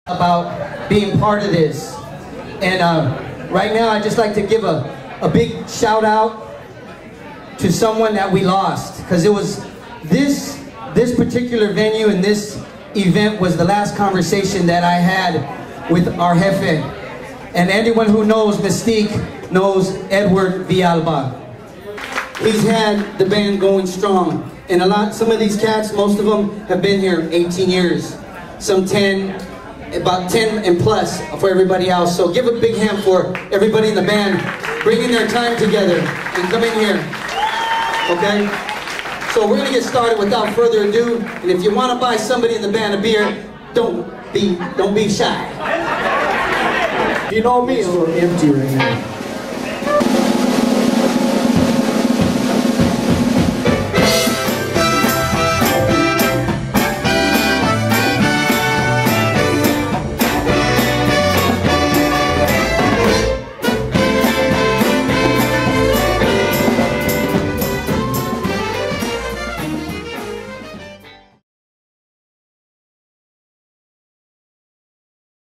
about being part of this. And right now I'd just like to give a big shout out to someone that we lost, because it was this particular venue and this event was the last conversation that I had with our jefe. And anyone who knows Mystique knows Edward Villalba. He's had the band going strong, and some of these cats, most of them have been here 18 years, some 10, about 10 and plus for everybody else. So give a big hand for everybody in the band bringing their time together and coming here. Okay? So we're gonna get started without further ado. And if you want to buy somebody in the band a beer, don't be shy. You know me, it's a little empty right now.